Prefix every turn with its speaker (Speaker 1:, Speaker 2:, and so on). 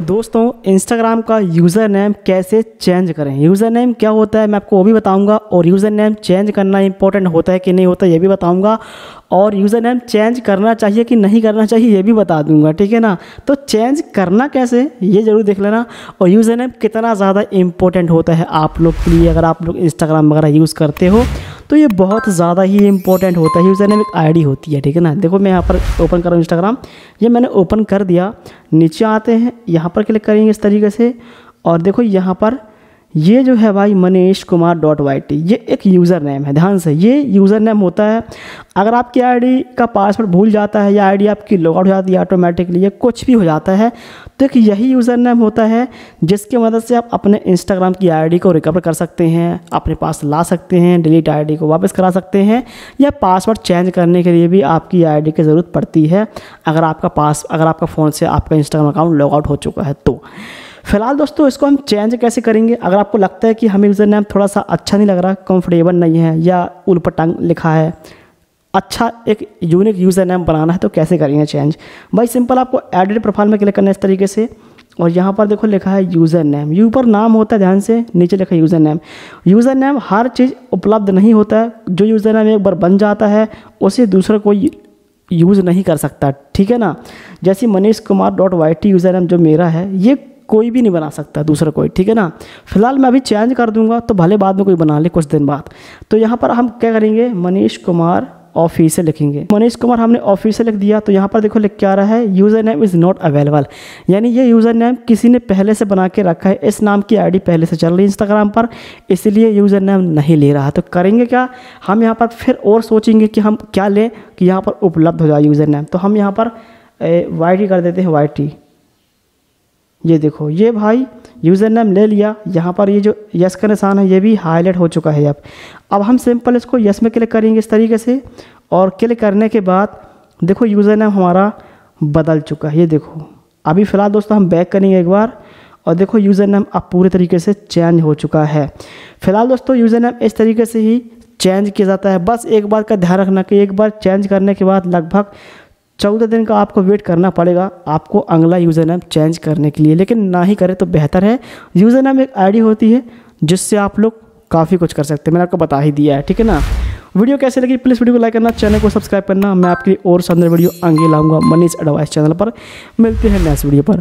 Speaker 1: दोस्तों इंस्टाग्राम का user name कैसे चेंज करें। यूज़र नेम क्या होता है मैं आपको वो भी बताऊंगा, और यूज़र नेम चेंज करना इंपॉर्टेंट होता है कि नहीं होता ये भी बताऊंगा, और यूज़र नेम चेंज करना चाहिए कि नहीं करना चाहिए ये भी बता दूंगा, ठीक है ना। तो चेंज करना कैसे ये ज़रूर देख लेना, और यूज़र नेम कितना ज़्यादा इंपॉर्टेंट होता है आप लोग के लिए। अगर आप लोग इंस्टाग्राम वगैरह यूज़ करते हो तो ये बहुत ज़्यादा ही इंपॉर्टेंट होता है। यूज़र नेम एक आईडी होती है, ठीक है ना। देखो मैं यहाँ पर ओपन कर रहा हूँ इंस्टाग्राम, ये मैंने ओपन कर दिया। नीचे आते हैं, यहाँ पर क्लिक करेंगे इस तरीके से, और देखो यहाँ पर ये जो है भाई manishkumar.yt ये एक यूज़र नेम है। ध्यान से, ये यूज़र नेम होता है। अगर आपकी आईडी का पासवर्ड भूल जाता है या आईडी आपकी लॉग आउट हो जाती है ऑटोमेटिकली, कुछ भी हो जाता है, तो एक यही यूज़र नेम होता है जिसकी मदद से आप अपने इंस्टाग्राम की आईडी को रिकवर कर सकते हैं, अपने पास ला सकते हैं, डिलीट आईडी को वापस करा सकते हैं, या पासवर्ड चेंज करने के लिए भी आपकी आईडी की ज़रूरत पड़ती है अगर आपका फ़ोन से आपका इंस्टाग्राम अकाउंट लॉग आउट हो चुका है। तो फिलहाल दोस्तों इसको हम चेंज कैसे करेंगे। अगर आपको लगता है कि हमें यूज़र नेम थोड़ा सा अच्छा नहीं लग रहा, कंफर्टेबल नहीं है, या उलपटांग लिखा है, अच्छा एक यूनिक यूज़र नेम बनाना है, तो कैसे करेंगे चेंज। भाई सिंपल, आपको एडिट प्रोफाइल में क्लिक करना है इस तरीके से, और यहाँ पर देखो लिखा है यूज़र नेम। यू पर नाम होता है, ध्यान से नीचे लिखा है यूज़र नेम। यूज़र नेम हर चीज़ उपलब्ध नहीं होता है। जो यूज़र नेम एक बार बन जाता है उसे दूसरा कोई यूज़ नहीं कर सकता, ठीक है ना। जैसे manishkumar.yt यूज़र नेम जो मेरा है, ये कोई भी नहीं बना सकता दूसरा कोई, ठीक है ना। फिलहाल मैं अभी चेंज कर दूंगा, तो भले बाद में कोई बना ले कुछ दिन बाद। तो यहाँ पर हम क्या करेंगे, मनीष कुमार ऑफिशियल लिखेंगे। मनीष कुमार हमने ऑफिशियल लिख दिया, तो यहाँ पर देखो लिख के आ रहा है user name is not available, यानी ये यूज़र नेम किसी ने पहले से बना के रखा है। इस नाम की आईडी पहले से चल रही है इंस्टाग्राम पर, इसलिए यूज़र नेम नहीं ले रहा। तो करेंगे क्या, हम यहाँ पर फिर और सोचेंगे कि हम क्या लें कि यहाँ पर उपलब्ध हो जाए यूज़र नेम। तो हम यहाँ पर YT कर देते हैं, YT। ये देखो, ये भाई यूज़र नेम ले लिया। यहाँ पर ये जो यस का निशान है ये भी हाईलाइट हो चुका है। अब हम सिंपल इसको यस में क्लिक करेंगे इस तरीके से, और क्लिक करने के बाद देखो यूज़र नेम हमारा बदल चुका है। ये देखो, अभी फ़िलहाल दोस्तों हम बैक करेंगे एक बार, और देखो यूज़र नेम अब पूरे तरीके से चेंज हो चुका है। फिलहाल दोस्तों यूज़र नेम इस तरीके से ही चेंज किया जाता है। बस एक बात का ध्यान रखना कि एक बार चेंज करने के बाद लगभग 14 दिन का आपको वेट करना पड़ेगा आपको अगला यूज़र नेम चेंज करने के लिए, लेकिन ना ही करें तो बेहतर है। यूज़र नेम एक आईडी होती है जिससे आप लोग काफ़ी कुछ कर सकते हैं, मैंने आपको बता ही दिया है, ठीक है ना। वीडियो कैसे लगी प्लीज़ वीडियो को लाइक करना, चैनल को सब्सक्राइब करना। मैं आपकी और शानदार वीडियो आगे लाऊंगा मनीष एडवाइस चैनल पर। मिलते हैं नेक्स्ट वीडियो पर।